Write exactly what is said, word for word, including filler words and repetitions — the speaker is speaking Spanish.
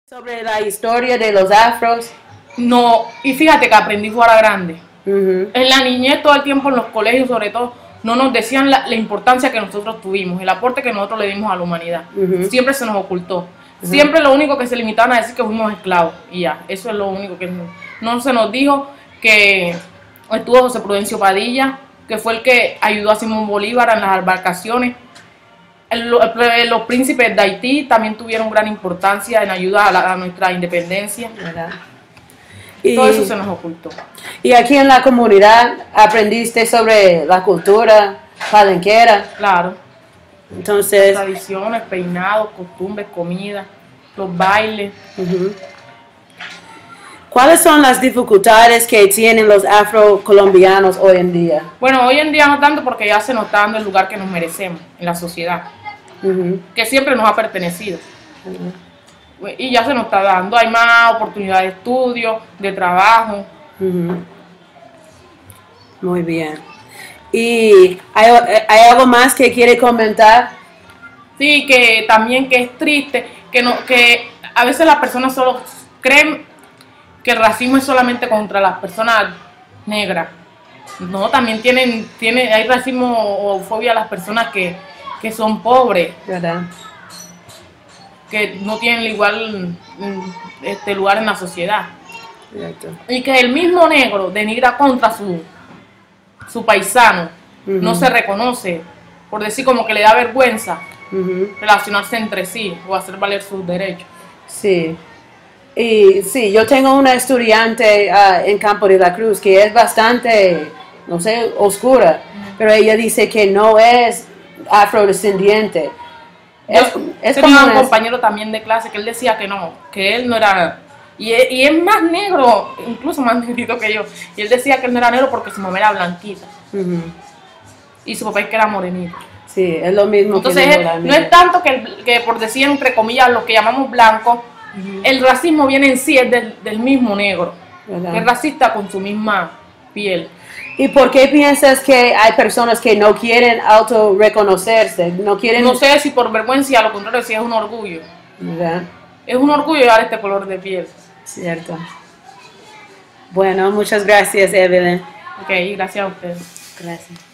Sobre la historia de los afros. No, y fíjate que aprendí fuera grande. Uh-huh. En la niñez, todo el tiempo en los colegios, sobre todo, no nos decían la, la importancia que nosotros tuvimos, el aporte que nosotros le dimos a la humanidad. Uh-huh. Siempre se nos ocultó. Uh-huh. Siempre lo único que se limitaban a decir que fuimos esclavos. Y ya, eso es lo único que no, no se nos dijo. Que estuvo José Prudencio Padilla, que fue el que ayudó a Simón Bolívar en las embarcaciones. El, el, los príncipes de Haití también tuvieron gran importancia en ayuda a, la, a nuestra independencia. ¿Verdad? Y todo eso se nos ocultó. Y aquí en la comunidad aprendiste sobre la cultura palenquera. Claro. Entonces, tradiciones, peinados, costumbres, comida, los bailes. Uh-huh. ¿Cuáles son las dificultades que tienen los afrocolombianos hoy en día? Bueno, hoy en día no tanto, porque ya se nos está dando el lugar que nos merecemos en la sociedad, uh-huh. que siempre nos ha pertenecido. Uh-huh. Y ya se nos está dando, hay más oportunidades de estudio, de trabajo. Uh-huh. Muy bien. ¿Y hay, hay algo más que quiere comentar? Sí, que también que es triste, que, no, que a veces las personas solo creen que el racismo es solamente contra las personas negras. No, también tienen, tienen hay racismo o fobia a las personas que, que son pobres, ¿verdad? Que no tienen igual este lugar en la sociedad. Exacto. Y que el mismo negro denigra contra su, su paisano, uh-huh. no se reconoce, por decir como que le da vergüenza uh-huh. relacionarse entre sí o hacer valer sus derechos. Sí. Y sí, yo tengo una estudiante uh, en Campo de la Cruz que es bastante, no sé, oscura, uh-huh. pero ella dice que no es afrodescendiente. Es, es como un compañero también de clase que él decía que no, que él no era, y es, y es más negro, incluso más negrito que yo, y él decía que él no era negro porque su mamá era blanquita, uh-huh. y su papá es que era morenito. Sí, es lo mismo. Entonces que es, no es tanto que, el, que por decir entre comillas lo que llamamos blancos, uh-huh. el racismo viene en sí es del, del mismo negro, ¿verdad? Es racista con su misma piel. ¿Y por qué piensas que hay personas que no quieren autorreconocerse? No quieren... No sé si por vergüenza, a lo contrario, si es un orgullo. ¿Verdad? Es un orgullo llevar este color de piel. Cierto. Bueno, muchas gracias, Evelyn. Ok, gracias a ustedes. Gracias.